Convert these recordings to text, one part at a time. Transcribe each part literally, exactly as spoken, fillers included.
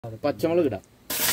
പച്ചമുളക് ഇടാം.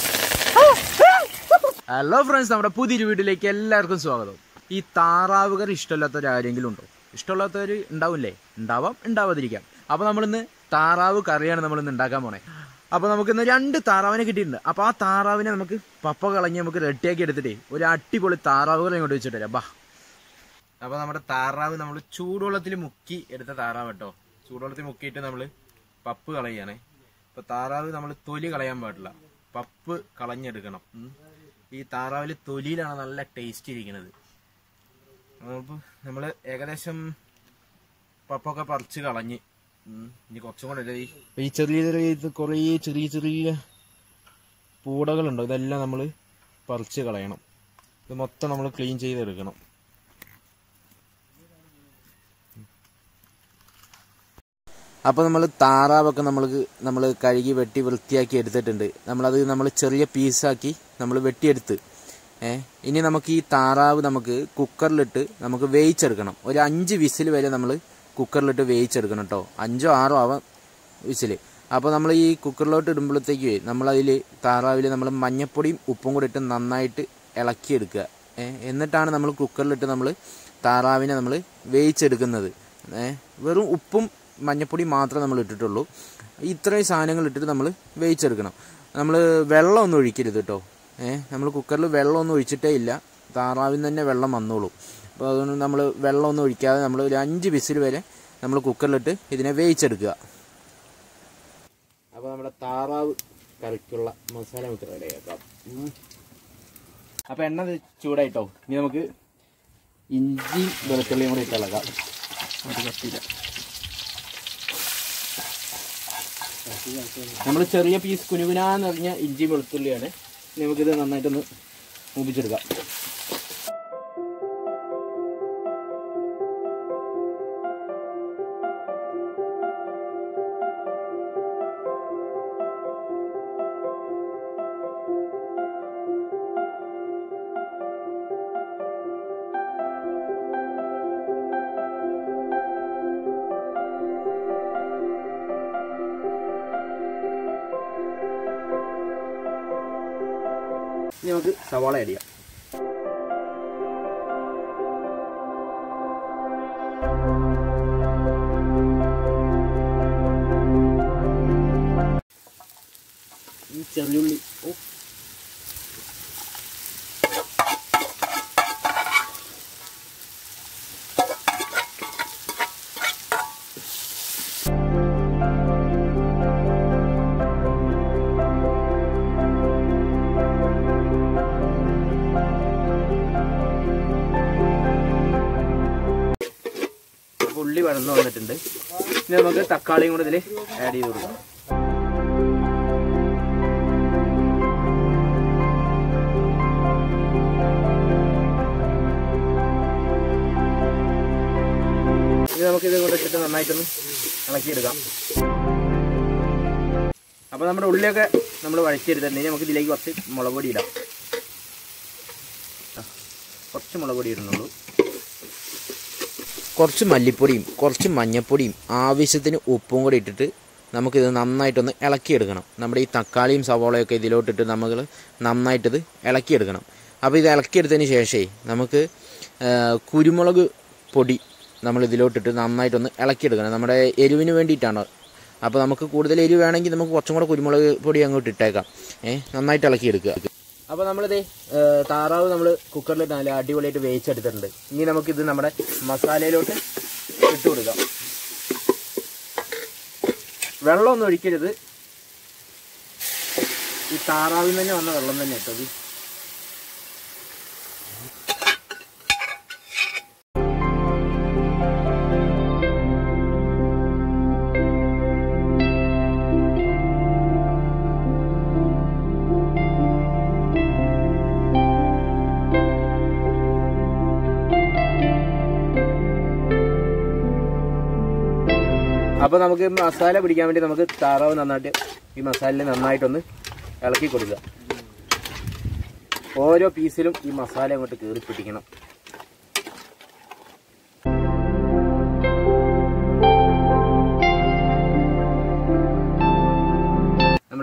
Hello friends, നമ്മുടെ പുതിയൊരു വീട്ടിലേക്ക് എല്ലാവർക്കും സ്വാഗതം. ഈ താറാവ് കറി ഇഷ്ടമില്ലാത്തവർ ആരെങ്കിലും ഉണ്ടോ? ഇഷ്ടമുള്ളവർ ഉണ്ടാവില്ലേ? ഉണ്ടാവാം, ഉണ്ടാവാതിരിക്കാം. അപ്പോൾ നമ്മളിന്ന് താറാവ് കറിയാണ് നമ്മളിന്ന് ഉണ്ടാക്കാൻ പോണേ. അപ്പോൾ നമുക്കിന്ന് രണ്ട് താറാവിനെ കിട്ടിയിട്ടുണ്ട്. അപ്പോൾ ആ താറാവിനെ നമുക്ക് പപ്പ കളഞ്ഞ് നമുക്ക് റെഡിയാക്കി എടുത്തിട്ടേ ഒരു അടിപൊളി താറാവ് കറി ഇങ്ങോട്ട് വെച്ചിട്ട് വരാം. ബാ. അപ്പോൾ നമ്മുടെ താറാവ് നമ്മൾ ചൂടുവെള്ളത്തിൽ മുക്കി എടുത്ത താറാവ് കേട്ടോ. ചൂടുവെള്ളത്തിൽ മുക്കിയിട്ട് നമ്മൾ പപ്പ് കളയുകയാണേ. അപ്പോൾ താറാവ് നമ്മൾ തൊലി കളയാൻ പാടില്ല, പപ്പ് കളഞ്ഞെടുക്കണം. ഈ താറാവിൽ തൊലിയിലാണ് നല്ല ടേസ്റ്റ് ഇരിക്കുന്നത്. അപ്പോൾ നമ്മൾ ഏകദേശം പപ്പൊക്കെ പറിച്ച് കളഞ്ഞ് ഇനി കുറച്ചും കൂടെ ഈ ചെറിയ ചെറിയ കുറേ ചെറിയ ചെറിയ പൂടകളുണ്ടോ, ഇതെല്ലാം നമ്മൾ പറിച്ച് കളയണം. ഇത് മൊത്തം നമ്മൾ ക്ലീൻ ചെയ്തെടുക്കണം. അപ്പോൾ നമ്മൾ താറാവൊക്കെ നമ്മൾക്ക് നമ്മൾ കഴുകി വെട്ടി വൃത്തിയാക്കി എടുത്തിട്ടുണ്ട്. നമ്മളത് നമ്മൾ ചെറിയ പീസാക്കി നമ്മൾ വെട്ടിയെടുത്ത് ഏ ഇനി നമുക്ക് ഈ താറാവ് നമുക്ക് കുക്കറിലിട്ട് നമുക്ക് വേവിച്ചെടുക്കണം. ഒരു അഞ്ച് വിസിൽ വരെ നമ്മൾ കുക്കറിലിട്ട് വേവിച്ചെടുക്കണം കേട്ടോ. അഞ്ചോ ആറോ ആവാം വിസിൽ. അപ്പോൾ നമ്മൾ ഈ കുക്കറിലോട്ട് ഇടുമ്പോഴത്തേക്ക് നമ്മളതിൽ താറാവിൽ നമ്മൾ മഞ്ഞപ്പൊടിയും ഉപ്പും കൂടി ഇട്ട് നന്നായിട്ട് ഇളക്കിയെടുക്കുക. ഏ എന്നിട്ടാണ് നമ്മൾ കുക്കറിലിട്ട് നമ്മൾ താറാവിനെ നമ്മൾ വേവിച്ചെടുക്കുന്നത്. ഏ വെറും ഉപ്പും മഞ്ഞപ്പൊടി മാത്രമേ നമ്മൾ ഇട്ടിട്ടുള്ളൂ. ഇത്രയും സാധനങ്ങൾ ഇട്ടിട്ട് നമ്മൾ വേവിച്ചെടുക്കണം. നമ്മൾ വെള്ളമൊന്നും ഒഴിക്കരുത് കേട്ടോ. ഏഹ് നമ്മൾ കുക്കറിൽ വെള്ളമൊന്നും ഒഴിച്ചിട്ടേ ഇല്ല, താറാവിൽ തന്നെ വെള്ളം വന്നോളൂ. അപ്പോൾ അതുകൊണ്ട് നമ്മൾ വെള്ളമൊന്നും ഒഴിക്കാതെ നമ്മൾ ഒരു അഞ്ച് വിസിൽ വരെ നമ്മൾ കുക്കറിലിട്ട് ഇതിനെ വേവിച്ചെടുക്കുക. അപ്പോൾ നമ്മുടെ താറാവ് കറിക്കുള്ള മസാല നമുക്ക് റെഡിയാക്കാം. അപ്പോൾ എണ്ണ ചൂടായിട്ടോ. ഇനി നമുക്ക് ഇഞ്ചി വെളുത്തുള്ളിയും കൂടി ഇട്ടിളക്കാം. ഒരു കത്തിയില്ല, നമ്മൾ ചെറിയ പീസ് കുനുകുനാന്ന് പറഞ്ഞ ഇഞ്ചി വെളുത്തുള്ളിയാണ്. നമുക്കിത് നന്നായിട്ടൊന്ന് മൂപ്പിച്ചെടുക്കാം. ഇനി നമുക്ക് സവാള ആഡ് ചെയ്യാം. ഈ ചെറിയുള്ളി ഓ ഉള്ളി വഴന്നു വന്നിട്ടുണ്ട്. ഇനി നമുക്ക് തക്കാളിയും കൂടെ ഇതിൽ ആഡ് ചെയ്ത് കൊടുക്കാം. ഇനി നമുക്കിത് കൊണ്ട് വെച്ചിട്ട് നന്നായിട്ടൊന്ന് ഇളക്കിയെടുക്കാം. അപ്പോൾ നമ്മുടെ ഉള്ളിയൊക്കെ നമ്മൾ വഴറ്റിയെടുത്തിട്ടുണ്ട്. ഇനി നമുക്ക് ഇതിലേക്ക് കുറച്ച് മുളക് പൊടി ഇടാം. കുറച്ച് മുളക് പൊടി ഇടുന്നുള്ളൂ. കുറച്ച് മല്ലിപ്പൊടിയും കുറച്ച് മഞ്ഞൾപ്പൊടിയും ആവശ്യത്തിന് ഉപ്പും കൂടി ഇട്ടിട്ട് നമുക്കിത് നന്നായിട്ടൊന്ന് ഇളക്കിയെടുക്കണം. നമ്മുടെ ഈ തക്കാളിയും സവോളയൊക്കെ ഇതിലോട്ടിട്ട് നമ്മൾ നന്നായിട്ടിത് ഇളക്കിയെടുക്കണം. അപ്പോൾ ഇത് ഇളക്കിയെടുത്തതിന് ശേഷമേ നമുക്ക് കുരുമുളക് പൊടി നമ്മൾ ഇതിലോട്ടിട്ട് നന്നായിട്ടൊന്ന് ഇളക്കിയെടുക്കണം. നമ്മുടെ എരിവിന് വേണ്ടിയിട്ടാണ്. അപ്പോൾ നമുക്ക് കൂടുതൽ എരിവ് വേണമെങ്കിൽ നമുക്ക് കുറച്ചും കൂടെ കുരുമുളക് പൊടി അങ്ങോട്ട് ഇട്ടേക്കാം. ഏഹ് നന്നായിട്ട് ഇളക്കിയെടുക്കുക. അപ്പോൾ നമ്മളിത് താറാവ് നമ്മൾ കുക്കറിലിട്ട് നല്ല അടിപൊളിയായിട്ട് വേവിച്ചെടുത്തിട്ടുണ്ട്. ഇനി നമുക്കിത് നമ്മുടെ മസാലയിലോട്ട് ഇട്ട് കൊടുക്കാം. വെള്ളമൊന്നും ഒഴിക്കരുത്, ഈ താറാവിൽ തന്നെ വന്ന വെള്ളം തന്നെ ഇട്ടത്. അപ്പോൾ നമുക്ക് മസാല പിടിക്കാൻ വേണ്ടി നമുക്ക് താറാവ് നന്നായിട്ട് ഈ മസാലയിൽ നന്നായിട്ടൊന്ന് ഇളക്കി കൊടുക്കുക. ഓരോ പീസിലും ഈ മസാല അങ്ങോട്ട് കയറി പിടിക്കണം.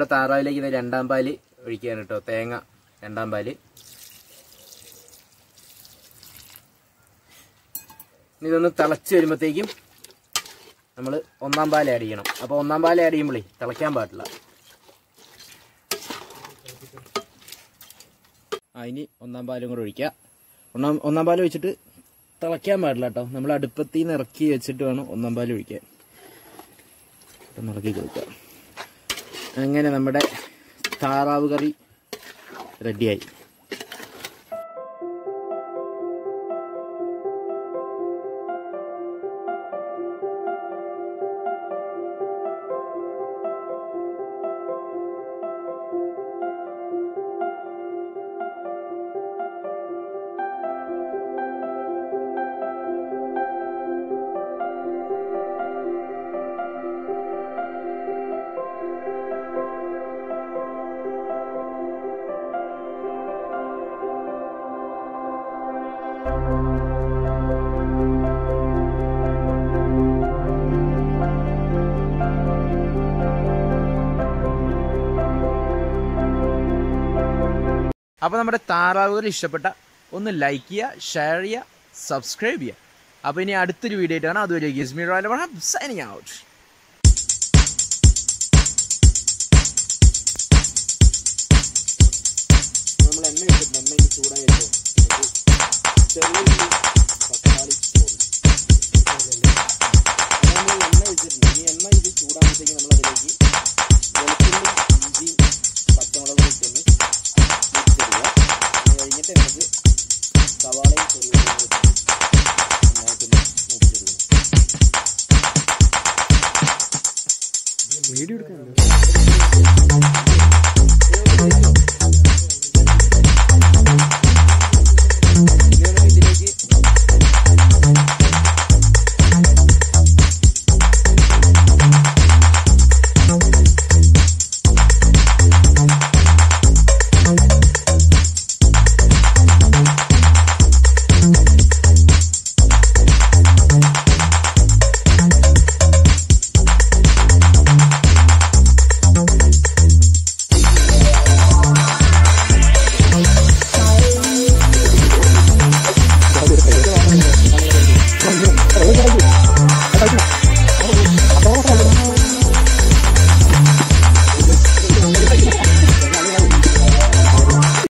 നമ്മുടെ താറാവിലേക്ക് ഇത് രണ്ടാം പാല് ഒഴിക്കുകയാണ് കേട്ടോ. തേങ്ങ രണ്ടാം പാല്. ഇതൊന്ന് തിളച്ച് വരുമ്പോഴത്തേക്കും നമ്മൾ ഒന്നാം പാൽ ആഡ് ചെയ്യണം. അപ്പോൾ ഒന്നാം പാൽ ആഡ് ചെയ്യുമ്പോഴേ തിളയ്ക്കാൻ പാടില്ല. അതിന് ഒന്നാം പാലും കൂടെ ഒഴിക്കുക. ഒന്നാം ഒന്നാം പാൽ ഒഴിച്ചിട്ട് തിളയ്ക്കാൻ പാടില്ല കേട്ടോ. നമ്മൾ അടുപ്പത്തിൽ നിന്ന് ഇറക്കി വെച്ചിട്ട് വേണം ഒന്നാം പാൽ ഒഴിക്കാൻ. അപ്പം ഇറക്കി കൊടുക്കുക. അങ്ങനെ നമ്മുടെ താറാവ് കറി റെഡിയായി. അപ്പോൾ നമ്മുടെ താറാവുകൾ ഇഷ്ടപ്പെട്ട ഒന്ന് ലൈക്ക് ചെയ്യുക, ഷെയർ ചെയ്യുക, സബ്സ്ക്രൈബ് ചെയ്യുക. അപ്പോൾ ഇനി അടുത്തൊരു വീഡിയോ ആയിട്ടാണ്. അതുവരെ ഗിസ്മി റോയൽ സൈനിങ് ഔട്ട്. നമ്മൾ എണ്ണ ഇട്ടിട്ടുണ്ട്. എണ്ണ ചൂടായി ചെറിയ